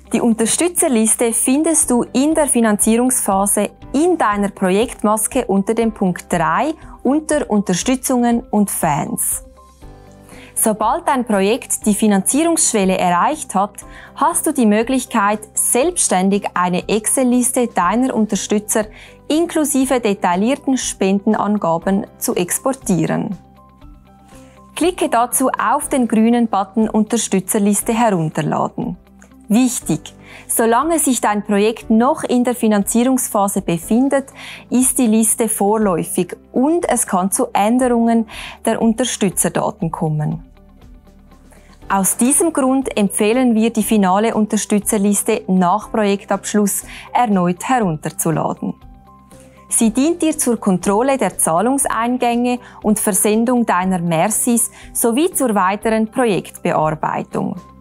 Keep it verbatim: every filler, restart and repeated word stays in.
Die Unterstützerliste findest du in der Finanzierungsphase in deiner Projektmaske unter dem Punkt drei unter Unterstützungen und Fans. Sobald dein Projekt die Finanzierungsschwelle erreicht hat, hast du die Möglichkeit, selbstständig eine Excel-Liste deiner Unterstützer inklusive detaillierten Spendenangaben zu exportieren. Klicke dazu auf den grünen Button Unterstützerliste herunterladen. Wichtig: Solange sich dein Projekt noch in der Finanzierungsphase befindet, ist die Liste vorläufig und es kann zu Änderungen der Unterstützerdaten kommen. Aus diesem Grund empfehlen wir, die finale Unterstützerliste nach Projektabschluss erneut herunterzuladen. Sie dient dir zur Kontrolle der Zahlungseingänge und Versendung deiner Mercis sowie zur weiteren Projektbearbeitung.